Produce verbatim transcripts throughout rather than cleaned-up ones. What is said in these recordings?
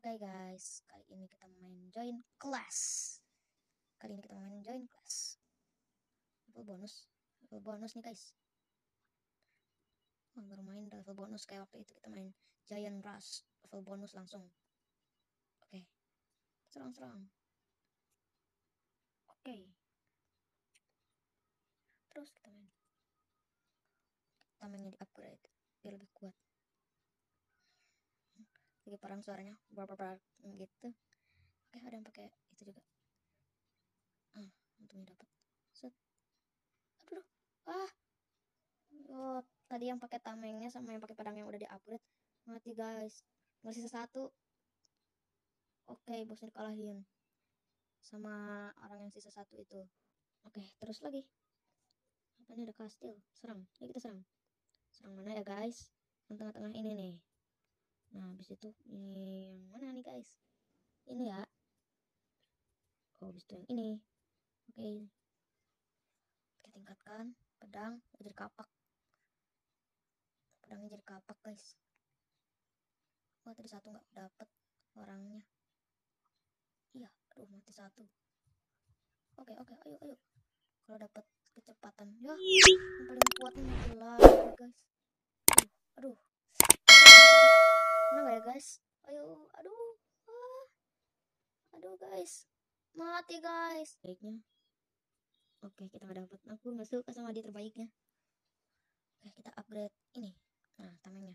Oke guys, kali ini kita main join class. Kali ini kita main join class. Level bonus, level bonus nih guys. Oh, baru main level bonus kayak waktu itu kita main Giant Rush, level bonus langsung. Oke, serang-serang. Oke, terus kita main. Kita mainnya di upgrade biar lebih kuat. Lagi perang suaranya, bar-bar gitu. Oke, ada yang pakai itu juga. Ah, untungnya dapat. Set. Aduh, ah. Oh, tadi yang pakai tamengnya sama yang pakai pedang yang udah di-upgrade mati guys. Nggak sisa satu. Oke, bosnya dikalahin sama orang yang sisa satu itu. Oke, terus lagi. Apa ini ada kastil? Serang. Ayo kita serang. Serang mana ya guys? Yang tengah-tengah ini nih. Nah, habis itu ini yang mana nih guys? Ini ya. Oh, habis itu yang ini. Oke. Kita tingkatkan pedang jadi kapak. Pedangnya jadi kapak guys. Wah, tadi satu nggak dapet orangnya. Iya, aduh mati satu. Oke, oke, ayo, ayo. Kalau dapat kecepatan, ya, yang paling kuatnya mati lagi guys. Aduh, aduh. Mana nggak ya guys? Ayo, aduh, ah. Aduh guys, mati guys. Baiknya, oke kita nggak dapat. Aku nggak suka sama dia terbaiknya. Oke kita upgrade ini. Nah tamengnya.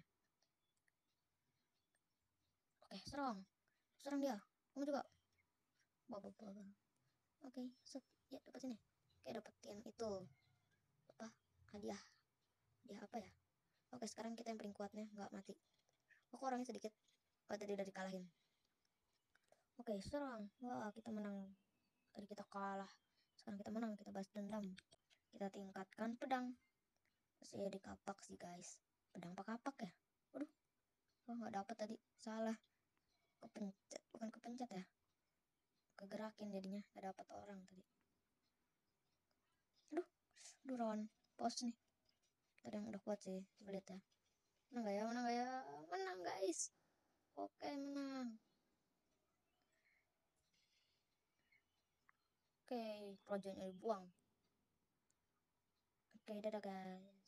Oke serang, serang dia. Kamu juga. Bawa bawa. Oke, set. Ya dapat sini. Oke dapetin itu. Apa? Hadiah. Hadiah apa ya? Oke sekarang kita yang paling kuatnya nggak mati. Aku orangnya sedikit. Oh tadi udah dikalahin. Oke serang. Wah kita menang. Tadi kita kalah. Sekarang kita menang. Kita balas dendam. Kita tingkatkan pedang. Saya di kapak sih guys. Pedang apa kapak ya? Waduh. Oh nggak dapet tadi. Salah. Kepencet. Bukan kepencet ya. Kegerakin jadinya. Nggak dapet orang tadi. Aduh. Aduh rawan pos nih. Tadi yang udah kuat sih. Coba lihat ya. Menang gak ya? Menang gak ya? Menang guys. Oke menang. Oke. Projectnya dibuang. Oke dadah guys.